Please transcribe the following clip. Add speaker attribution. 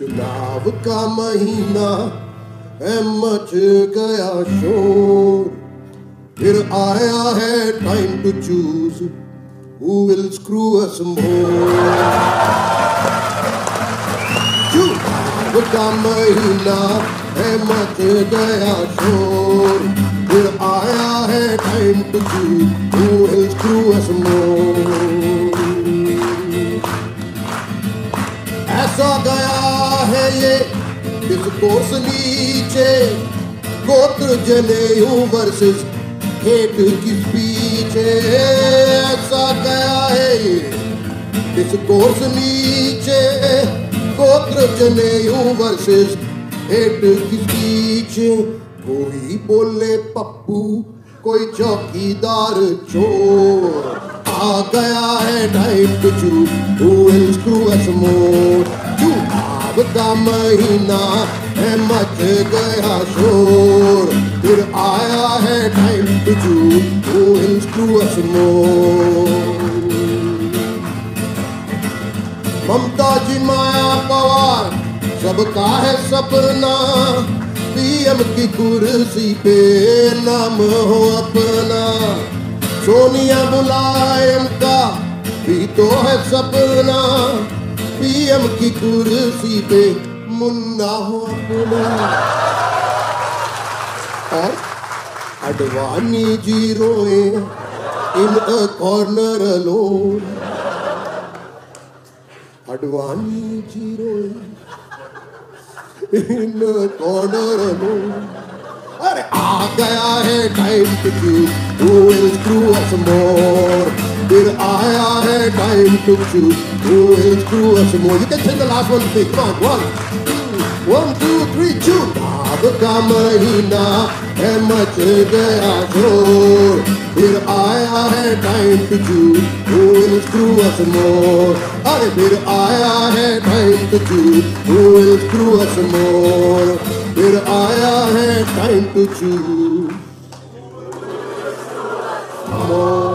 Speaker 1: चुनाव का महीना है, मच गया शोर, फिर आया है time to choose who will screw us more. चुनाव का महीना है, मच गया शोर, फिर आया है time to choose who will screw us more. ऐसा गया है ये डिस्कोर्स नीचे, गोत्र जनेऊ वर्सेस हेट की स्पीच। ऐसा गया है ये डिस्कोर्स नीचे, गोत्र जनेऊ वर्सेस हेट की स्पीच। कोई बोले पप्पू, कोई चौकीदार चोर, आ गया है time to choose who will screw us more. चुनाव का महीना है, मच गया शोर, फिर आया है time to choose who will screw us more. Mamata ji Maya Pawar सबका है सपना, पीएम की कुर्सी पे नाम हो अपना। सोनिया मुलायम का भी तो है सपना, पीएम की कुर्सी पे मुन्ना हो अपना। और अडवाणी जी रोए in a corner alone, Advani ji रोए इन अ कॉर्नर अलोन। अरे आ गया है time to choose who will screw us more. फिर आया है time to choose who will screw us more. You can sing the last one big. Come on, 1, 2, 3, चुनाव का महीना है, मच गया शोर, फिर आया है time to choose who will screw us more. अरे फिर आया है time to choose who will screw us more. फिर आया है टाइम टू चूज more.